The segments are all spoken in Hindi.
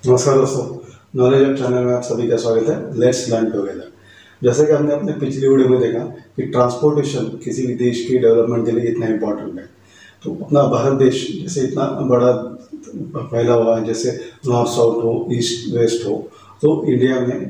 नमस्कार दोस्तों, नॉलेज ऑफ चैनल में आप सभी का स्वागत है। Let's learn together. जैसे कि हमने अपने पिछली वीडियो में देखा कि ट्रांसपोर्टेशन किसी भी देश की डेवलपमेंट के लिए इतना इम्पोर्टेंट है। तो अपना भारत देश जैसे इतना बड़ा फैला हुआ है, जैसे नॉर्थ साउथ हो, ईस्ट वेस्ट हो, तो इंडिया में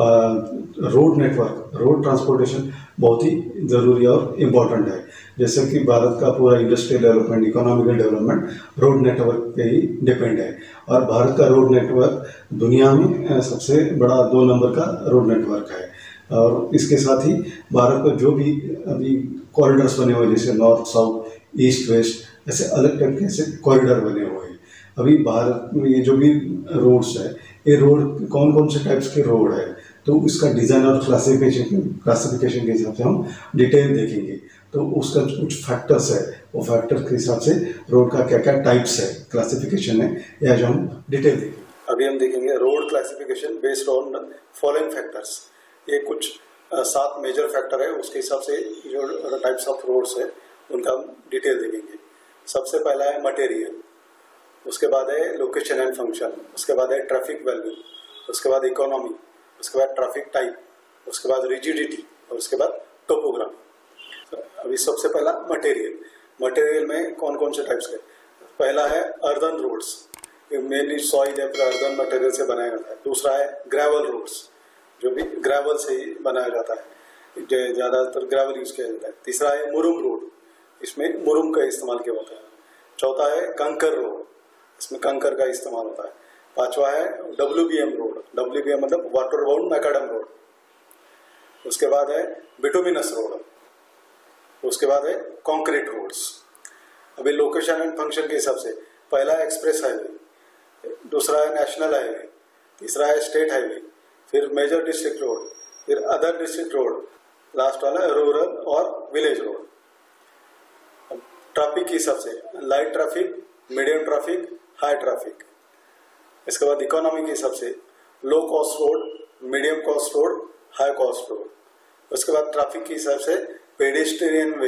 रोड नेटवर्क, रोड ट्रांसपोर्टेशन बहुत ही ज़रूरी और इम्पोर्टेंट है। जैसे कि भारत का पूरा industrial development, economical development road network पे ही डिपेंड है। और भारत का रोड नेटवर्क दुनिया में सबसे बड़ा 2 नंबर का रोड नेटवर्क है। और इसके साथ ही भारत को जो भी अभी कॉरिडोर्स बने हुए, जैसे नॉर्थ साउथ, ईस्ट वेस्ट, ऐसे अलग टाइप के ऐसे कॉरिडोर बने हुए हैं। अभी भारत में ये जो भी रोड्स है, ये रोड कौन कौन से टाइप्स के रोड है, तो उसका डिज़ाइन और क्लासिफिकेशन के हिसाब से हम डिटेल देखेंगे। तो उसका कुछ फैक्टर्स है, वो फैक्टर के हिसाब से रोड का क्या क्या टाइप्स है, क्लासिफिकेशन है, ये आज हम डिटेल देखेंगे। अभी हम देखेंगे road classification based on following factors. ये कुछ 7 मेजर फैक्टर है, उसके हिसाब से जो टाइप्स ऑफ रोड्स है उनका हम डिटेल देखेंगे। सबसे पहला है मटेरियल, उसके बाद है लोकेशन एंड फंक्शन, उसके बाद है ट्रैफिक वैल्यू, उसके बाद इकोनॉमी, उसके बाद ट्रैफिक टाइप, उसके बाद रिजिडिटी और उसके बाद टोपोग्राफी। अभी सबसे पहला मटेरियल। मटेरियल में कौन कौन से टाइप्स के? पहला है अर्दन रोड्स, मेनली सॉइल या फिर अर्दन मटेरियल से बनाया जाता है। दूसरा है ग्रेवल रोड्स, जो भी ग्रेवल से ही बनाया जाता है, ज़्यादातर ग्रेवल यूज किया जाता है। तीसरा है मुरुम रोड, इसमें मुरुम का इस्तेमाल किया होता है। चौथा है कंकर रोड, इसमें कंकर का इस्तेमाल होता है। पांचवा है WBM रोड, WBM मतलब वाटर बाउंड मैकाडम रोड। उसके बाद है बिटुमिनस रोड, उसके बाद है कंक्रीट रोड्स। अभी लोकेशन एंड फंक्शन के हिसाब से पहला है एक्सप्रेस हाईवे, दूसरा है नेशनल हाईवे, तीसरा है स्टेट हाईवे, फिर मेजर डिस्ट्रिक्ट रोड, फिर अदर डिस्ट्रिक्ट रोड, लास्ट वाला है रूरल और विलेज रोड। ट्रैफिक के हिसाब से light traffic, medium traffic, high traffic. इसके बाद इकोनॉमी के हिसाब से low cost road, medium cost road, high cost road. उसके बाद ट्रैफिक के हिसाब से पेडेस्ट्रियन वे,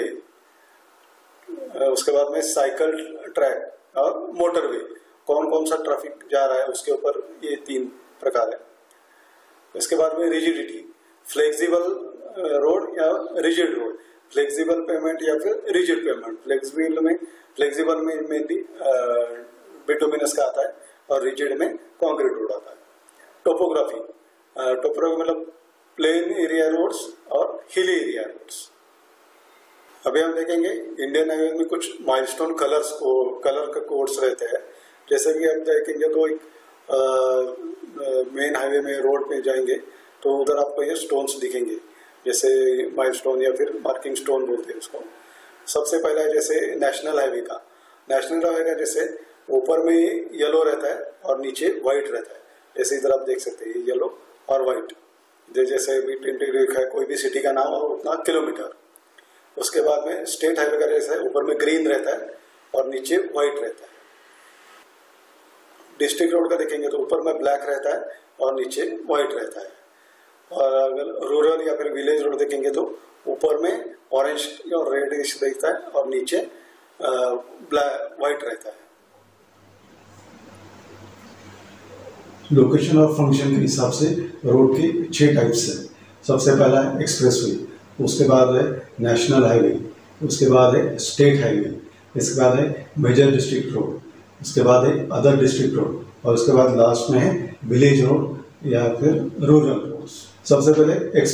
उसके बाद में साइकिल ट्रैक और मोटरवे। कौन कौन सा ट्रैफिक जा रहा है उसके ऊपर ये 3 प्रकार है। इसके बाद में रिजिडिटी, फ्लेक्सिबल रोड या रिजिड रोड, फ्लेक्सिबल पेमेंट या फिर रिजिड पेमेंट। फ्लेक्सिबल में मेनली बिटुमिनस का आता है और रिजिड में कंक्रीट रोड आता है। टोपोग्राफी, टोपोग्राफी मतलब प्लेन एरिया रोड्स और हिली एरिया रोड्स। अभी हम देखेंगे इंडियन हाईवे में कुछ माइलस्टोन कलर का कोड्स रहते हैं। जैसे कि आप देखेंगे तो एक मेन हाईवे में रोड पे जाएंगे तो उधर आपको ये स्टोन्स दिखेंगे, जैसे माइलस्टोन या फिर मार्किंग स्टोन बोलते हैं उसको। सबसे पहला है जैसे नेशनल हाईवे का। नेशनल हाईवे का जैसे ऊपर में येलो रहता है और नीचे व्हाइट रहता है। जैसे इधर आप देख सकते हैं येलो और व्हाइट, जैसे भी टिंटेड लिखा है कोई भी सिटी का नाम और उतना किलोमीटर। उसके बाद में स्टेट हाईवे का जैसा है ऊपर में ग्रीन रहता है और नीचे व्हाइट रहता है। डिस्ट्रिक्ट रोड का देखेंगे तो ऊपर में ब्लैक रहता है और नीचे व्हाइट रहता है। और अगर रूरल या फिर विलेज रोड देखेंगे तो ऊपर में ऑरेंज और रेड रहता है और नीचे ब्लैक व्हाइट रहता है। लोकेशन और फंक्शन के हिसाब से रोड के 6 टाइप्स है। सबसे पहला है एक्सप्रेसवे, उसके बाद है नेशनल हाईवे, उसके बाद है स्टेट हाईवे, इसके बाद है मेजर डिस्ट्रिक्ट रोड, उसके बाद है अदर डिस्ट्रिक्ट रोड और उसके बाद लास्ट में है विलेज रोड या फिर रूरल रोड। सबसे पहले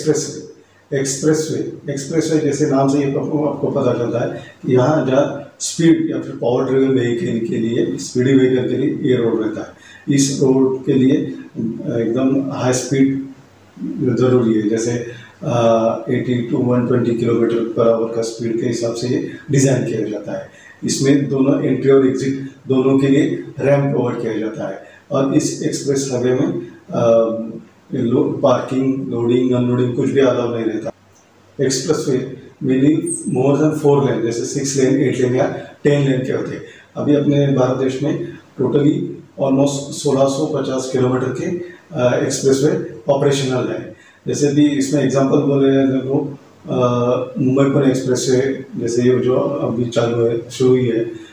एक्सप्रेसवे जैसे नाम से ये आपको पता चलता है कि यहाँ जहाँ स्पीड या फिर पावर ड्रिवन व्हीकल के लिए, स्पीडी व्हीकल के लिए ये रोड रहता है। इस रोड के लिए एकदम हाई स्पीड ज़रूरी है, जैसे 80 to 120 किलोमीटर पर आवर का स्पीड के हिसाब से ये डिज़ाइन किया जाता है। इसमें दोनों एंट्री और एग्जिट दोनों के लिए रैंप प्रोवाइड किया जाता है। और इस एक्सप्रेस हाईवे में पार्किंग, लोडिंग, अनलोडिंग कुछ भी अलाउ नहीं रहता। Expressway mainly more than 4 lane, जैसे 6 लेन, 8 लेन या 10 लेन के होते हैं। अभी अपने भारत देश में टोटली ऑलमोस्ट 1650 किलोमीटर के एक्सप्रेसवे ऑपरेशनल है। जैसे भी इसमें एग्जांपल बोले तो मुंबई पुणे एक्सप्रेसवे, जैसे ये जो अभी चालू है, शुरू हुई है,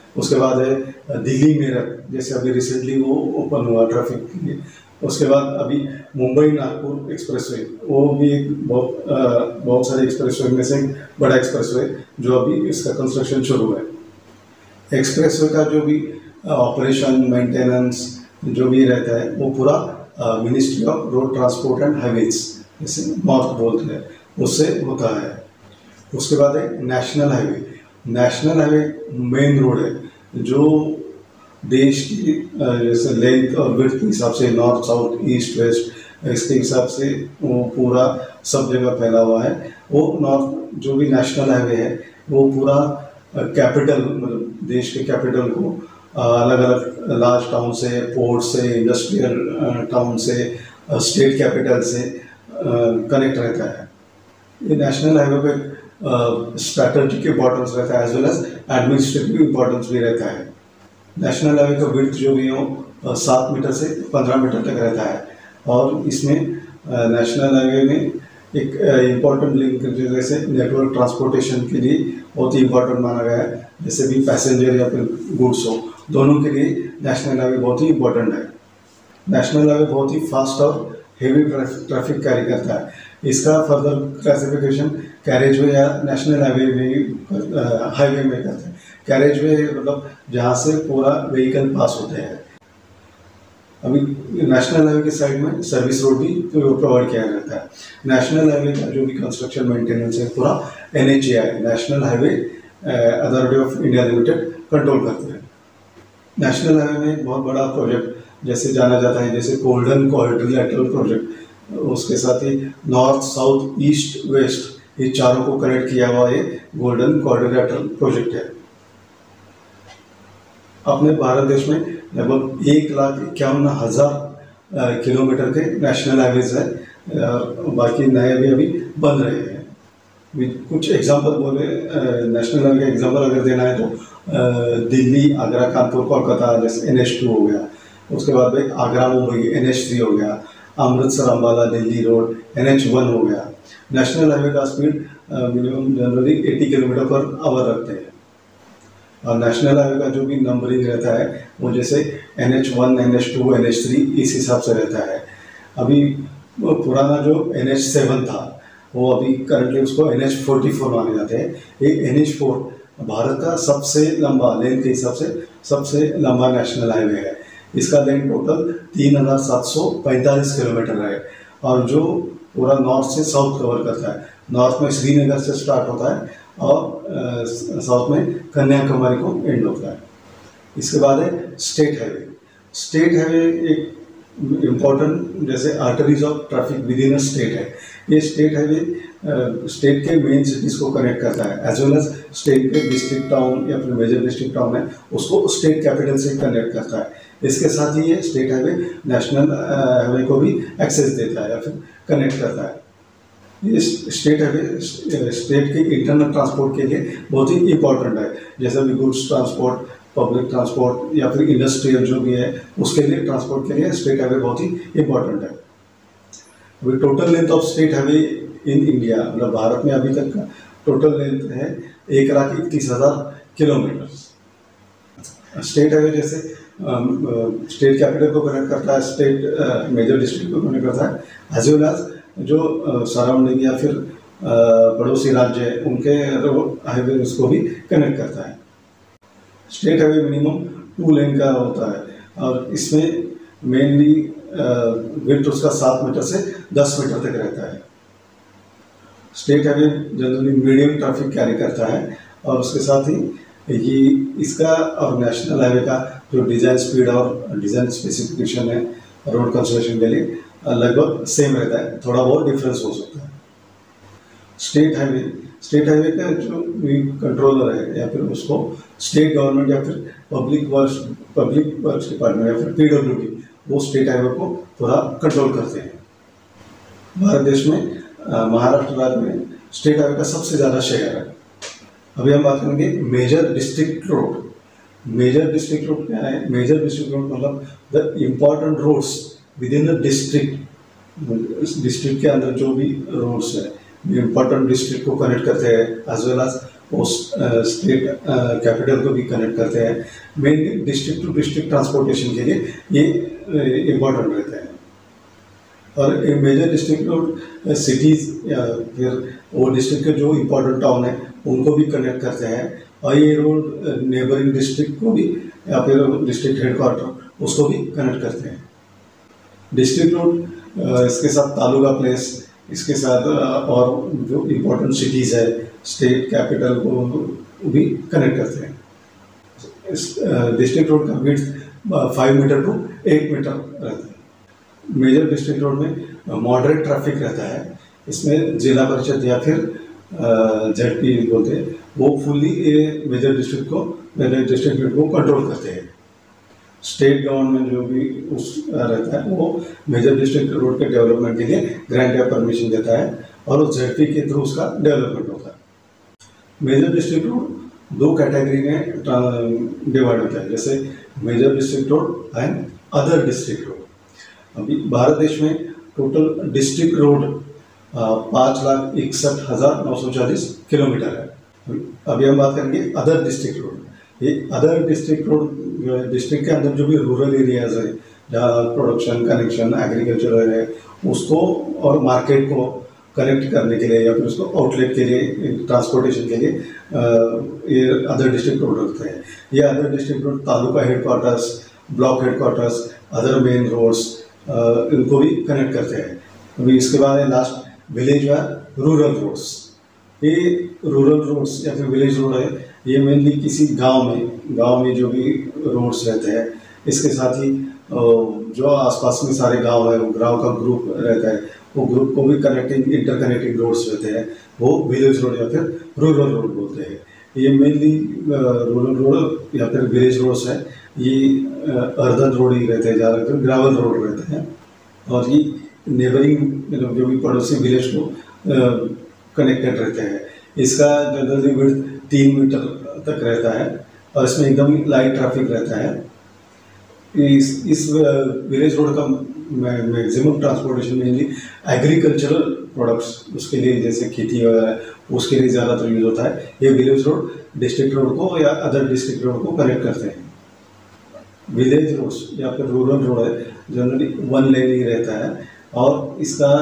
उसके बाद है दिल्ली मेरठ, जैसे अभी रिसेंटली वो ओपन हुआ ट्रैफिक के लिए। उसके बाद अभी मुंबई नागपुर एक्सप्रेसवे, वो भी एक बहुत सारे एक्सप्रेसवे में से एक बड़ा एक्सप्रेसवे जो अभी इसका कंस्ट्रक्शन शुरू है। एक्सप्रेसवे का जो भी ऑपरेशन मेंटेनेंस जो भी रहता है वो पूरा ministry of road transport and highways, जैसे नॉर्थ बोलते हैं, उससे होता है। उसके बाद है national highway. National highway main road है जो देश की जैसे लेंथ और विड्थ के हिसाब से नॉर्थ साउथ ईस्ट वेस्ट इसके हिसाब से वो पूरा सब जगह फैला हुआ है। वो नॉर्थ जो भी नेशनल हाईवे है वो पूरा कैपिटल मतलब देश के कैपिटल को अलग अलग लार्ज टाउन से, पोर्ट से, इंडस्ट्रियल टाउन से, स्टेट कैपिटल से कनेक्ट रहता है। ये नेशनल हाईवे पे स्ट्रैटेजिक इंपॉर्टेंस रहता है as well as administrative importance भी रहता है। नेशनल हाईवे का विड्थ जो भी हो 7 मीटर से 15 मीटर तक रहता है। और इसमें नेशनल हाईवे में एक इम्पॉर्टेंट लिंक जैसे नेटवर्क ट्रांसपोर्टेशन के लिए बहुत ही इम्पोर्टेंट माना गया है, जैसे भी पैसेंजर या फिर गुड्स हो, दोनों के लिए नेशनल हाईवे बहुत ही इम्पोर्टेंट है। नेशनल हाईवे बहुत ही फास्ट और हेवी ट्रैफिक कैरी करता है। इसका फर्दर क्लासिफिकेशन कैरेजवे या नेशनल हाईवे में करते हैं। कैरेजवे मतलब जहाँ से पूरा व्हीकल पास होते हैं। अभी नेशनल हाईवे के साइड में सर्विस रोड भी प्रोवाइड किया जाता है। नेशनल हाईवे का जो भी कंस्ट्रक्शन मेंटेनेंस है पूरा NHAI national highway authority of India limited control करते हैं। नेशनल हाईवे में बहुत बड़ा प्रोजेक्ट जैसे जाना जाता है जैसे गोल्डन क्वाड्रिलेटरल प्रोजेक्ट, उसके साथ ही नॉर्थ साउथ ईस्ट वेस्ट ये चारों को कनेक्ट किया हुआ ये गोल्डन क्वाड्रिलेटरल प्रोजेक्ट है। अपने भारत देश में लगभग 1,51,000 किलोमीटर के नेशनल हाईवेज है, बाकी नए भी अभी बन रहे हैं। कुछ एग्जांपल बोले नेशनल हाईवे का एग्जांपल अगर देना है तो दिल्ली आगरा कानपुर कोलकाता जैसे NH2 हो गया, उसके बाद में आगरा मुंबई NH3 हो गया, अमृतसर अम्बाला दिल्ली रोड NH1 हो गया। नेशनल हाईवे का speed minimum generally 80 kilometre per hour रखते हैं। और नेशनल हाईवे का जो भी नंबरिंग रहता है वो जैसे NH1 NH2 NH3 इस हिसाब से रहता है। अभी पुराना जो NH7 था वो अभी करंटली उसको NH44 माने जाते हैं। ये NH4 भारत का सबसे लंबा लेंथ के हिसाब से सबसे लंबा नेशनल हाईवे है। इसका लेंथ टोटल 3,745 किलोमीटर है और जो पूरा नॉर्थ से साउथ कवर करता है। नॉर्थ में श्रीनगर से स्टार्ट होता है और साउथ में कन्याकुमारी को एंड होता है। इसके बाद है स्टेट हाईवे। स्टेट हाईवे एक इम्पोर्टेंट जैसे arteries of traffic within a state है। ये स्टेट हाईवे स्टेट के मेन सिटीज़ को कनेक्ट करता है एज वेल एज स्टेट के डिस्ट्रिक्ट टाउन या फिर मेजर डिस्ट्रिक्ट टाउन है उसको स्टेट कैपिटल से कनेक्ट करता है। इसके साथ ही ये स्टेट हाईवे नेशनल हाईवे को भी एक्सेस देता है या फिर कनेक्ट करता है। ये स्टेट हाईवे स्टेट के इंटरनल ट्रांसपोर्ट के लिए बहुत ही इम्पोर्टेंट है, जैसे भी गुड्स ट्रांसपोर्ट, पब्लिक ट्रांसपोर्ट या फिर इंडस्ट्रियल जो भी है उसके लिए ट्रांसपोर्ट के लिए स्टेट हाईवे बहुत ही इम्पोर्टेंट है। अभी total length of state highway in India मतलब भारत में अभी तक का टोटल लेंथ है 1,31,000 किलोमीटर। स्टेट हाईवे जैसे स्टेट कैपिटल को कनेक्ट करता है, स्टेट मेजर डिस्ट्रिक्ट को कनेक्ट करता है एज वेल एज जो सराउंडिंग या फिर पड़ोसी राज्य है उनके हाईवे उसको भी कनेक्ट करता है। स्टेट हाईवे मिनिमम 2 लेन का होता है और इसमें मेनली विड्थ उसका 7 मीटर से 10 मीटर तक रहता है। State highway generally medium traffic carry करता है और उसके साथ ही ये इसका और नेशनल हाईवे का जो डिज़ाइन स्पीड और डिज़ाइन स्पेसिफिकेशन है रोड कंस्ट्रक्शन के लिए लगभग सेम रहता है, थोड़ा बहुत डिफरेंस हो सकता है। स्टेट हाईवे का जो कंट्रोलर है या फिर उसको स्टेट गवर्नमेंट या फिर पब्लिक वर्क्स डिपार्टमेंट या फिर PWD वो स्टेट हाईवे को पूरा कंट्रोल करते हैं। भारत देश में महाराष्ट्र राज्य में स्टेट हाईवे का सबसे ज़्यादा शेयर है। अभी हम बात करेंगे major district road. Major district road क्या है? मेजर डिस्ट्रिक्ट रोड मतलब the important roads within the district के अंदर जो भी रोड्स है इम्पॉर्टेंट डिस्ट्रिक्ट को कनेक्ट करते हैं एज वेल एज उस स्टेट कैपिटल को भी कनेक्ट करते हैं। Mainly district to district transportation के लिए ये इम्पोर्टेंट रहता है। और एक मेजर डिस्ट्रिक्ट रोड सिटीज़ या फिर वो डिस्ट्रिक्ट के जो इम्पोर्टेंट टाउन है उनको भी कनेक्ट करते हैं, और ये रोड नेबरिंग डिस्ट्रिक्ट को भी या फिर डिस्ट्रिक्ट हेडक्वार्टर उसको भी कनेक्ट करते हैं। डिस्ट्रिक्ट रोड इसके साथ तालुका प्लेस, इसके साथ और जो इम्पोर्टेंट सिटीज़ है स्टेट कैपिटल को भी कनेक्ट करते हैं। डिस्ट्रिक्ट रोड का विड्थ 5 मीटर टू 8 मीटर रहता है। मेजर डिस्ट्रिक्ट रोड में मॉडरेट ट्रैफिक रहता है। इसमें जिला परिषद या फिर ZP बोलते हैं, वो फुल्ली मेजर डिस्ट्रिक्ट को कंट्रोल करते हैं। स्टेट गवर्नमेंट जो भी उस रहता है वो मेजर डिस्ट्रिक्ट रोड के डेवलपमेंट के लिए ग्रांट या परमिशन देता है, और उस ZP के थ्रू उसका डेवलपमेंट होता है। मेजर डिस्ट्रिक्ट रोड 2 कैटेगरी में डिवाइड होता है, जैसे major district road and other district road. अभी भारत देश में टोटल डिस्ट्रिक्ट रोड 5,61,940 किलोमीटर है। अभी हम बात करेंगे अदर डिस्ट्रिक्ट रोड। ये अदर डिस्ट्रिक्ट रोड डिस्ट्रिक्ट के अंदर जो भी रूरल एरियाज है जहाँ प्रोडक्शन कनेक्शन एग्रीकल्चर है उसको और मार्केट को कनेक्ट करने के लिए या फिर उसको आउटलेट के लिए ट्रांसपोर्टेशन के लिए ये अदर डिस्ट्रिक्ट रोड रखते हैं। ये other district road taluka headquarters, block headquarters, other main roads इनको भी कनेक्ट करते हैं। अभी इसके बाद है लास्ट विलेज या रूरल रोड्स। ये रूरल रोड्स या फिर विलेज रोड है, ये मेनली किसी गांव में जो भी रोड्स रहते हैं, इसके साथ ही जो आसपास में सारे गांव है वो गांव का ग्रुप रहता है, वो ग्रुप को भी कनेक्टिंग इंटरकनेक्टिंग रोड्स रहते हैं, वो विलेज रोड या फिर रूरल रोड बोलते हैं। ये मेनली रूरल रोड या फिर विलेज रोड्स है, ये अर्धन रोड ही रहते हैं, ज़्यादातर ग्रावल रोड रहते हैं, और ये नेबरिंग जो भी पड़ोसी विलेज को कनेक्टेड रहते हैं। इसका जनरली विड्थ 3 मीटर तक रहता है, और इसमें एकदम लाइट ट्रैफिक रहता है। इस विलेज रोड का maximum transportation mainly agricultural products उसके लिए, जैसे खेती वगैरह उसके लिए ज़्यादातर यूज होता है। ये विलेज रोड डिस्ट्रिक्ट रोड को या अदर डिस्ट्रिक्ट रोड को कनेक्ट करते हैं। विलेज रोड्स या फिर रूरल रोड है जनरली 1 लेन ही रहता है, और इसका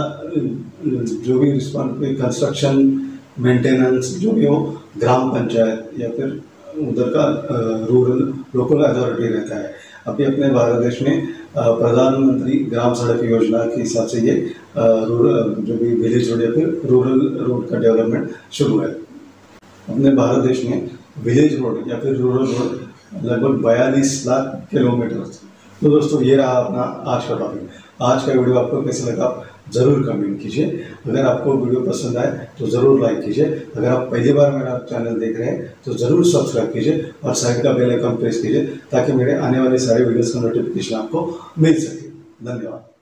जो भी रिस्पॉन्स कंस्ट्रक्शन मेंटेनेंस जो भी हो ग्राम पंचायत या फिर उधर का रूरल लोकल अथॉरिटी रहता है। अभी अपने भारत देश में प्रधानमंत्री ग्राम सड़क योजना के हिसाब से ये रूरल जो भी विलेज रोड या फिर रूरल रोड का डेवलपमेंट शुरू है। अपने भारत देश में विलेज रोड या फिर रूरल रोड लगभग 42 लाख किलोमीटर। तो दोस्तों ये रहा अपना आज का टॉपिक। आज का वीडियो आपको कैसा लगा ज़रूर कमेंट कीजिए। अगर आपको वीडियो पसंद आए तो ज़रूर लाइक कीजिए। अगर आप पहली बार मेरा चैनल देख रहे हैं तो ज़रूर सब्सक्राइब कीजिए और साइड का बेल आइकन प्रेस कीजिए ताकि मेरे आने वाले सारे वीडियोस का नोटिफिकेशन आपको मिल सके। धन्यवाद।